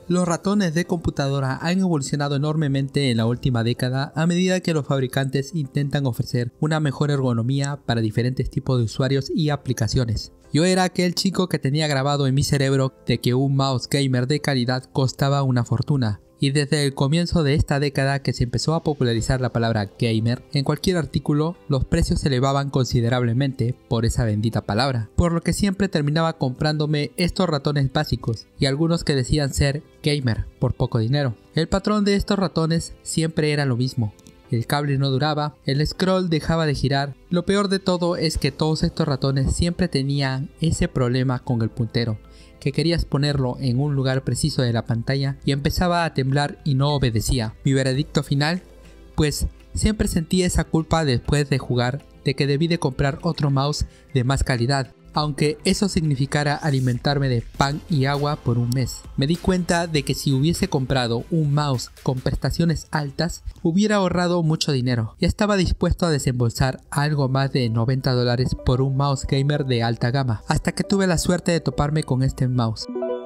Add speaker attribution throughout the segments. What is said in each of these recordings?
Speaker 1: Los ratones de computadora han evolucionado enormemente en la última década a medida que los fabricantes intentan ofrecer una mejor ergonomía para diferentes tipos de usuarios y aplicaciones. Yo era aquel chico que tenía grabado en mi cerebro de que un mouse gamer de calidad costaba una fortuna. Y desde el comienzo de esta década que se empezó a popularizar la palabra gamer, en cualquier artículo los precios se elevaban considerablemente por esa bendita palabra, por lo que siempre terminaba comprándome estos ratones básicos y algunos que decían ser gamer por poco dinero. El patrón de estos ratones siempre era lo mismo. El cable no duraba, el scroll dejaba de girar. Lo peor de todo es que todos estos ratones siempre tenían ese problema con el puntero, que querías ponerlo en un lugar preciso de la pantalla y empezaba a temblar y no obedecía. Mi veredicto final, pues siempre sentí esa culpa después de jugar de que debí de comprar otro mouse de más calidad, aunque eso significara alimentarme de pan y agua por un mes. Me di cuenta de que si hubiese comprado un mouse con prestaciones altas, hubiera ahorrado mucho dinero. Ya estaba dispuesto a desembolsar algo más de $90 por un mouse gamer de alta gama, hasta que tuve la suerte de toparme con este mouse.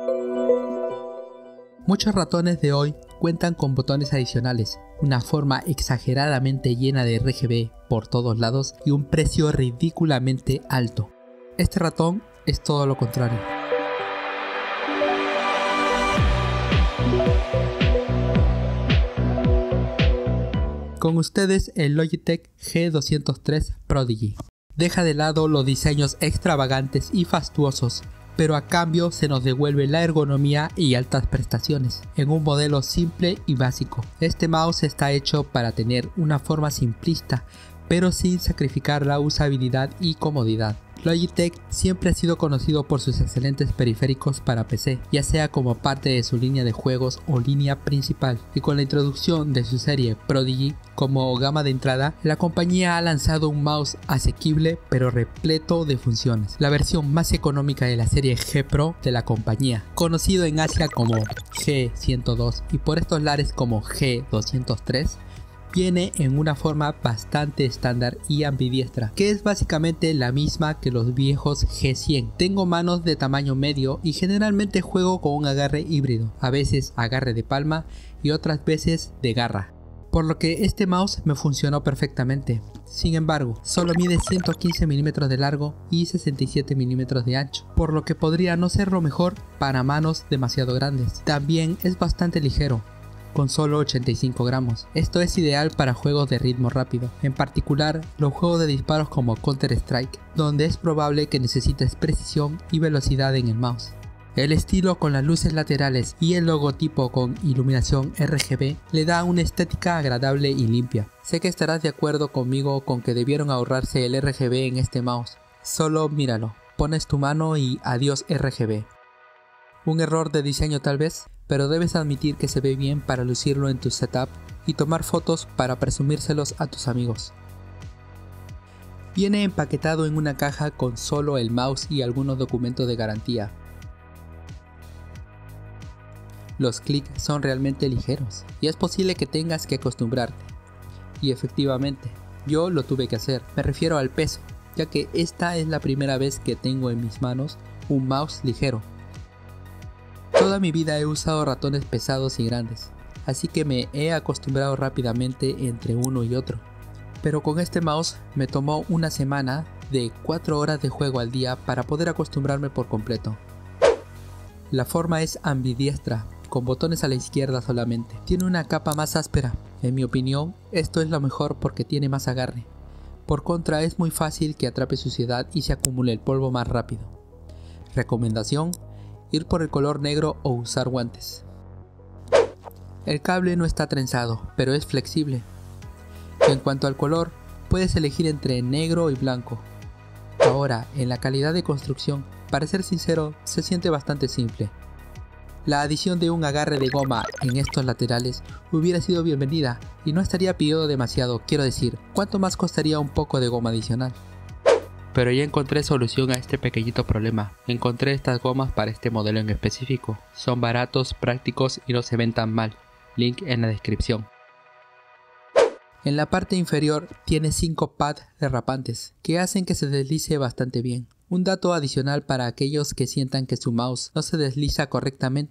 Speaker 1: Muchos ratones de hoy cuentan con botones adicionales, una forma exageradamente llena de RGB por todos lados y un precio ridículamente alto. Este ratón es todo lo contrario. Con ustedes el Logitech G203 Prodigy. Deja de lado los diseños extravagantes y fastuosos, pero a cambio se nos devuelve la ergonomía y altas prestaciones en un modelo simple y básico. Este mouse está hecho para tener una forma simplista, pero sin sacrificar la usabilidad y comodidad. Logitech siempre ha sido conocido por sus excelentes periféricos para PC, ya sea como parte de su línea de juegos o línea principal, y con la introducción de su serie Prodigy como gama de entrada, la compañía ha lanzado un mouse asequible pero repleto de funciones. La versión más económica de la serie G Pro de la compañía, conocido en Asia como G102 y por estos lares como G203, viene en una forma bastante estándar y ambidiestra, que es básicamente la misma que los viejos G100. Tengo manos de tamaño medio y generalmente juego con un agarre híbrido, a veces agarre de palma y otras veces de garra, por lo que este mouse me funcionó perfectamente. Sin embargo, solo mide 115 mm de largo y 67 mm de ancho, por lo que podría no ser lo mejor para manos demasiado grandes. También es bastante ligero, con solo 85 gramos. Esto es ideal para juegos de ritmo rápido, en particular los juegos de disparos como Counter-Strike, donde es probable que necesites precisión y velocidad en el mouse. El estilo con las luces laterales y el logotipo con iluminación RGB le da una estética agradable y limpia. Sé que estarás de acuerdo conmigo con que debieron ahorrarse el RGB en este mouse. Solo míralo, pones tu mano y adiós RGB. Un error de diseño tal vez, pero debes admitir que se ve bien para lucirlo en tu setup y tomar fotos para presumírselos a tus amigos. Viene empaquetado en una caja con solo el mouse y algunos documentos de garantía. Los clics son realmente ligeros y es posible que tengas que acostumbrarte. Y efectivamente, yo lo tuve que hacer. Me refiero al peso, ya que esta es la primera vez que tengo en mis manos un mouse ligero. Toda mi vida he usado ratones pesados y grandes, así que me he acostumbrado rápidamente entre uno y otro. Pero con este mouse me tomó una semana de 4 horas de juego al día para poder acostumbrarme por completo. La forma es ambidiestra, con botones a la izquierda solamente. Tiene una capa más áspera. En mi opinión, esto es lo mejor porque tiene más agarre. Por contra, es muy fácil que atrape suciedad y se acumule el polvo más rápido. Recomendación: ir por el color negro o usar guantes. El cable no está trenzado, pero es flexible. En cuanto al color, puedes elegir entre negro y blanco. Ahora, en la calidad de construcción, para ser sincero, se siente bastante simple. La adición de un agarre de goma en estos laterales hubiera sido bienvenida y no estaría pidiendo demasiado. Quiero decir, ¿cuánto más costaría un poco de goma adicional? Pero ya encontré solución a este pequeñito problema. Encontré estas gomas para este modelo en específico. Son baratos, prácticos y no se ven tan mal. Link en la descripción. En la parte inferior tiene 5 pads derrapantes que hacen que se deslice bastante bien. Un dato adicional para aquellos que sientan que su mouse no se desliza correctamente.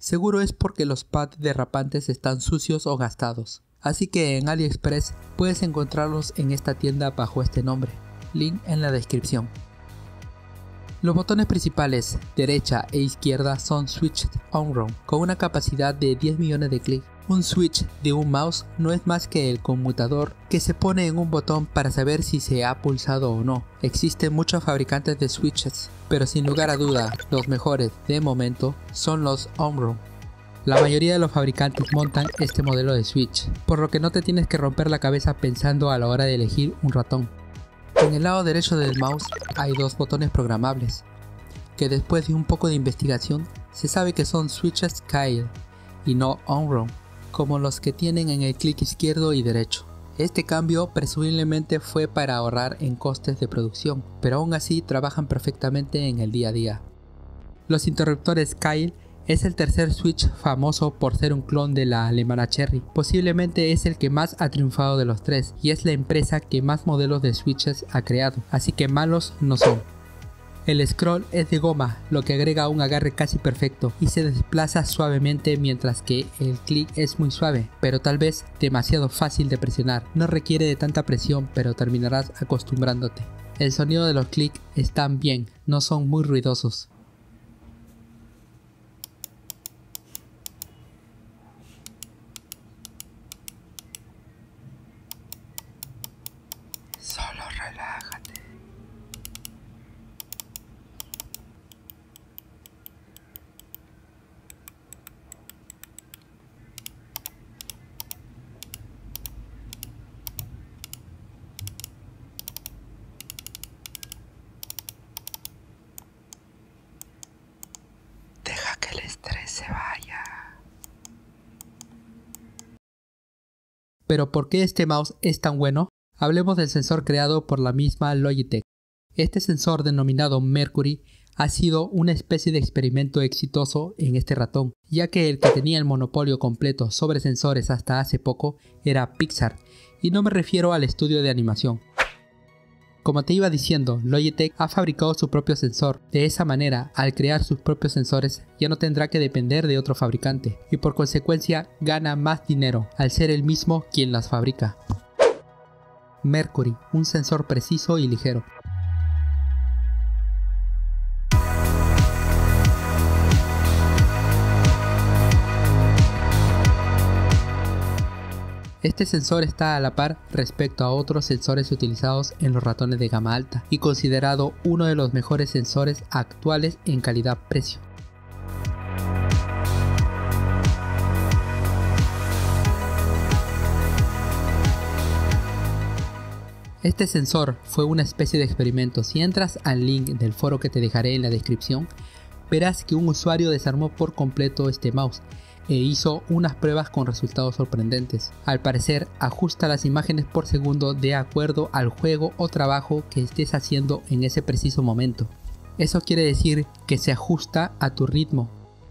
Speaker 1: Seguro es porque los pads derrapantes están sucios o gastados. Así que en AliExpress puedes encontrarlos en esta tienda bajo este nombre. Link en la descripción. Los botones principales, derecha e izquierda, son switched on-row, con una capacidad de 10 millones de clics. Un switch de un mouse no es más que el conmutador que se pone en un botón para saber si se ha pulsado o no. Existen muchos fabricantes de switches, pero sin lugar a duda, los mejores de momento son los on-row. La mayoría de los fabricantes montan este modelo de switch, por lo que no te tienes que romper la cabeza pensando a la hora de elegir un ratón. En el lado derecho del mouse hay dos botones programables, que después de un poco de investigación se sabe que son switches Kyle y no on-row, como los que tienen en el clic izquierdo y derecho. Este cambio presumiblemente fue para ahorrar en costes de producción, pero aún así trabajan perfectamente en el día a día. Los interruptores Kyle es el tercer switch famoso por ser un clon de la alemana Cherry. Posiblemente es el que más ha triunfado de los tres y es la empresa que más modelos de switches ha creado, así que malos no son. El scroll es de goma, lo que agrega un agarre casi perfecto y se desplaza suavemente, mientras que el clic es muy suave, pero tal vez demasiado fácil de presionar. No requiere de tanta presión, pero terminarás acostumbrándote. El sonido de los clics están bien, no son muy ruidosos. Solo relájate. Deja que el estrés se vaya. Pero ¿por qué este mouse es tan bueno? Hablemos del sensor creado por la misma Logitech. Este sensor, denominado Mercury, ha sido una especie de experimento exitoso en este ratón, ya que el que tenía el monopolio completo sobre sensores hasta hace poco era Pixar, y no me refiero al estudio de animación. Como te iba diciendo, Logitech ha fabricado su propio sensor. De esa manera, al crear sus propios sensores, ya no tendrá que depender de otro fabricante, y por consecuencia gana más dinero, al ser él mismo quien las fabrica. Mercury, un sensor preciso y ligero. Este sensor está a la par respecto a otros sensores utilizados en los ratones de gama alta y considerado uno de los mejores sensores actuales en calidad-precio. Este sensor fue una especie de experimento. Si entras al link del foro que te dejaré en la descripción, verás que un usuario desarmó por completo este mouse e hizo unas pruebas con resultados sorprendentes. Al parecer, ajusta las imágenes por segundo de acuerdo al juego o trabajo que estés haciendo en ese preciso momento. Eso quiere decir que se ajusta a tu ritmo.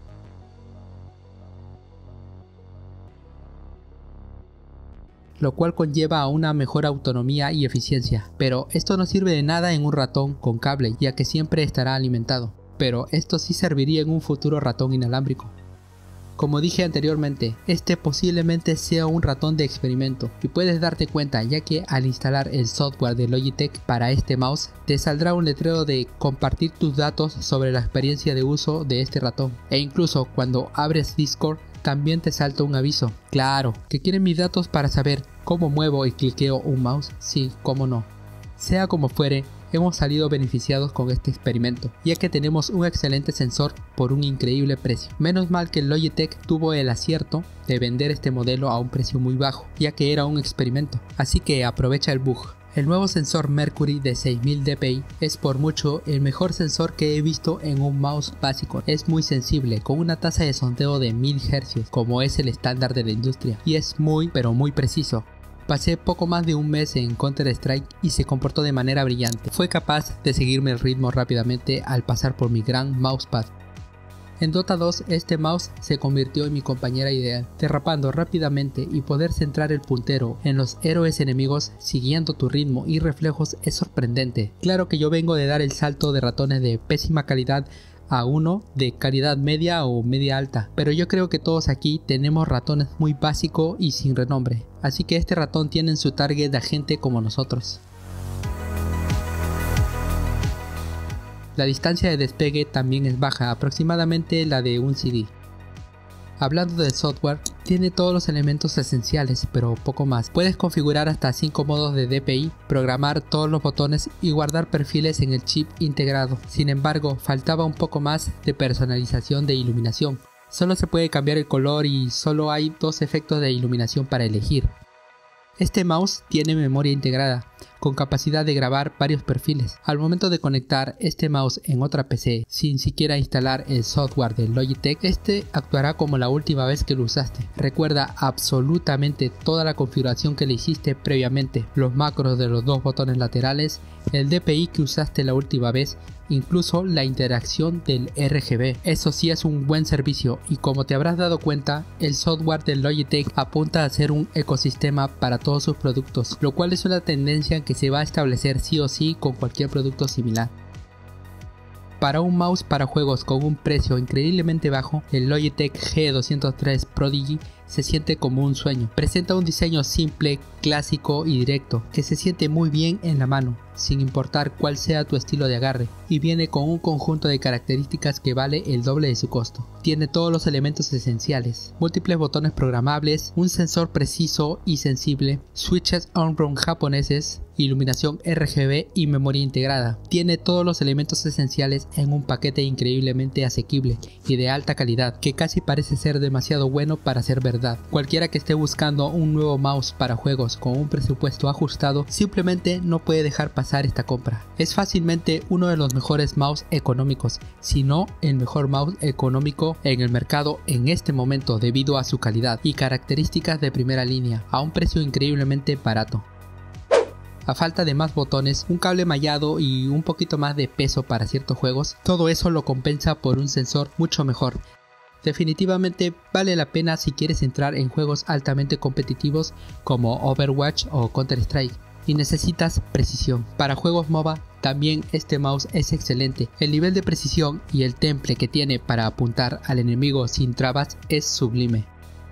Speaker 1: Lo cual conlleva a una mejor autonomía y eficiencia, pero esto no sirve de nada en un ratón con cable, ya que siempre estará alimentado, pero esto sí serviría en un futuro ratón inalámbrico. Como dije anteriormente, este posiblemente sea un ratón de experimento y puedes darte cuenta, ya que al instalar el software de Logitech para este mouse te saldrá un letrero de compartir tus datos sobre la experiencia de uso de este ratón, e incluso cuando abres Discord también te salta un aviso. Claro, que quieren mis datos para saber cómo muevo y cliqueo un mouse. Sí, cómo no. Sea como fuere, hemos salido beneficiados con este experimento, ya que tenemos un excelente sensor por un increíble precio. Menos mal que Logitech tuvo el acierto de vender este modelo a un precio muy bajo, ya que era un experimento, así que aprovecha el bug. El nuevo sensor Mercury de 6000 dpi es por mucho el mejor sensor que he visto en un mouse básico. Es muy sensible, con una tasa de sondeo de 1000 Hz, como es el estándar de la industria, y es muy pero muy preciso. Pasé poco más de un mes en Counter-Strike y se comportó de manera brillante. Fue capaz de seguirme el ritmo rápidamente al pasar por mi gran mousepad. En Dota 2 este mouse se convirtió en mi compañera ideal, derrapando rápidamente y poder centrar el puntero en los héroes enemigos siguiendo tu ritmo y reflejos es sorprendente. Claro que yo vengo de dar el salto de ratones de pésima calidad a uno de calidad media o media alta, pero yo creo que todos aquí tenemos ratones muy básicos y sin renombre, así que este ratón tiene en su target de gente como nosotros. La distancia de despegue también es baja, aproximadamente la de un CD. Hablando del software, tiene todos los elementos esenciales, pero poco más. Puedes configurar hasta 5 modos de DPI, programar todos los botones y guardar perfiles en el chip integrado. Sin embargo, faltaba un poco más de personalización de iluminación. Solo se puede cambiar el color y solo hay 2 efectos de iluminación para elegir. Este mouse tiene memoria integrada, con capacidad de grabar varios perfiles. Al momento de conectar este mouse en otra PC sin siquiera instalar el software de Logitech, este actuará como la última vez que lo usaste. Recuerda absolutamente toda la configuración que le hiciste previamente, los macros de los 2 botones laterales, el DPI que usaste la última vez, incluso la interacción del RGB. Eso sí es un buen servicio y como te habrás dado cuenta, el software de Logitech apunta a ser un ecosistema para todos sus productos, lo cual es una tendencia que se va a establecer sí o sí con cualquier producto similar. Para un mouse para juegos con un precio increíblemente bajo, el Logitech G203 Prodigy se siente como un sueño. Presenta un diseño simple, clásico y directo, que se siente muy bien en la mano, sin importar cuál sea tu estilo de agarre, y viene con un conjunto de características que vale el doble de su costo. Tiene todos los elementos esenciales, múltiples botones programables, un sensor preciso y sensible, switches on-road japoneses, iluminación RGB y memoria integrada. Tiene todos los elementos esenciales en un paquete increíblemente asequible y de alta calidad, que casi parece ser demasiado bueno para ser verdad. Cualquiera que esté buscando un nuevo mouse para juegos con un presupuesto ajustado simplemente no puede dejar pasar esta compra. Es fácilmente uno de los mejores mouse económicos, si no el mejor mouse económico en el mercado en este momento debido a su calidad y características de primera línea a un precio increíblemente barato. A falta de más botones, un cable mallado y un poquito más de peso para ciertos juegos, todo eso lo compensa por un sensor mucho mejor. Definitivamente vale la pena si quieres entrar en juegos altamente competitivos como Overwatch o Counter-Strike y necesitas precisión. Para juegos MOBA también este mouse es excelente. El nivel de precisión y el temple que tiene para apuntar al enemigo sin trabas es sublime.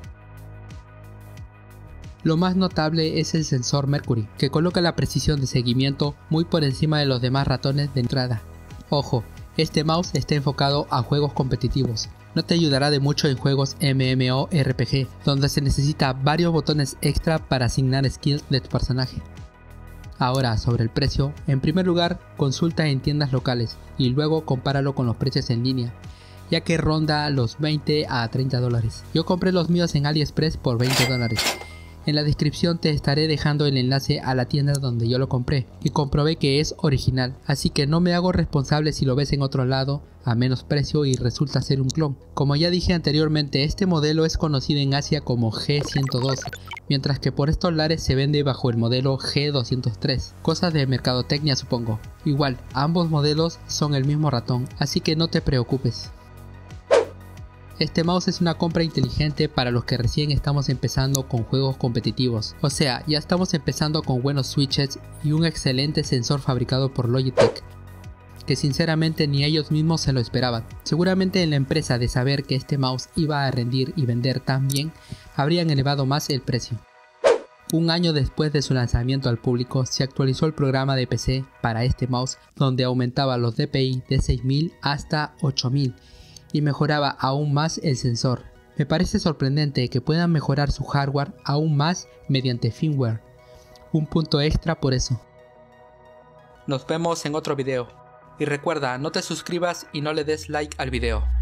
Speaker 1: Lo más notable es el sensor Mercury, que coloca la precisión de seguimiento muy por encima de los demás ratones de entrada. Ojo, este mouse está enfocado a juegos competitivos. No te ayudará de mucho en juegos MMORPG, donde se necesita varios botones extra para asignar skills de tu personaje. Ahora, sobre el precio, en primer lugar, consulta en tiendas locales y luego compáralo con los precios en línea, ya que ronda los 20 a 30 dólares. Yo compré los míos en AliExpress por 20 dólares. En la descripción te estaré dejando el enlace a la tienda donde yo lo compré y comprobé que es original, así que no me hago responsable si lo ves en otro lado a menos precio y resulta ser un clon. Como ya dije anteriormente, este modelo es conocido en Asia como G102, mientras que por estos lares se vende bajo el modelo G203, cosas de mercadotecnia supongo. Igual, ambos modelos son el mismo ratón, así que no te preocupes. Este mouse es una compra inteligente para los que recién estamos empezando con juegos competitivos, o sea, ya estamos empezando con buenos switches y un excelente sensor fabricado por Logitech, que sinceramente ni ellos mismos se lo esperaban. Seguramente en la empresa de saber que este mouse iba a rendir y vender tan bien, habrían elevado más el precio. Un año después de su lanzamiento al público, se actualizó el programa de PC para este mouse, donde aumentaba los DPI de 6000 hasta 8000 y mejoraba aún más el sensor. Me parece sorprendente que puedan mejorar su hardware aún más mediante firmware. Un punto extra por eso. Nos vemos en otro video. Y recuerda, no te suscribas y no le des like al video.